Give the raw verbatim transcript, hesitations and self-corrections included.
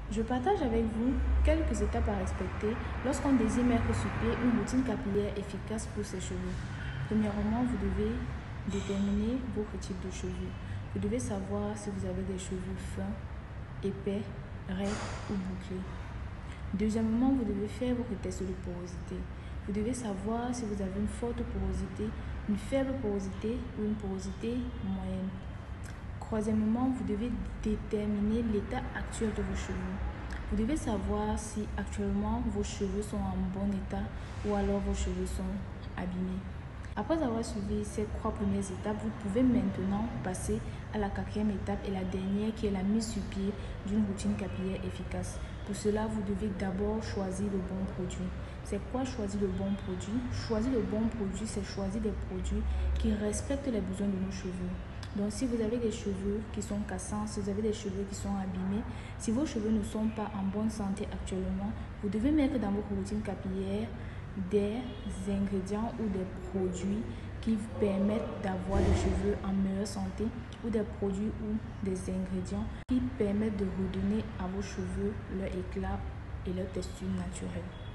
Je partage avec vous quelques étapes à respecter lorsqu'on désire mettre sur pied une routine capillaire efficace pour ses cheveux. Premièrement, vous devez déterminer votre type de cheveux. Vous devez savoir si vous avez des cheveux fins, épais, raides ou bouclés. Deuxièmement, vous devez faire votre test de porosité. Vous devez savoir si vous avez une forte porosité, une faible porosité ou une porosité moyenne. Troisièmement, vous devez déterminer l'état actuel de vos cheveux. Vous devez savoir si actuellement vos cheveux sont en bon état ou alors vos cheveux sont abîmés. Après avoir suivi ces trois premières étapes, vous pouvez maintenant passer à la quatrième étape et la dernière qui est la mise sur pied d'une routine capillaire efficace. Pour cela, vous devez d'abord choisir le bon produit. C'est quoi choisir le bon produit? Choisir le bon produit, c'est choisir des produits qui respectent les besoins de nos cheveux. Donc, si vous avez des cheveux qui sont cassants, si vous avez des cheveux qui sont abîmés, si vos cheveux ne sont pas en bonne santé actuellement, vous devez mettre dans votre routine capillaire des ingrédients ou des produits qui vous permettent d'avoir des cheveux en meilleure santé ou des produits ou des ingrédients qui permettent de redonner à vos cheveux leur éclat et leur texture naturelle.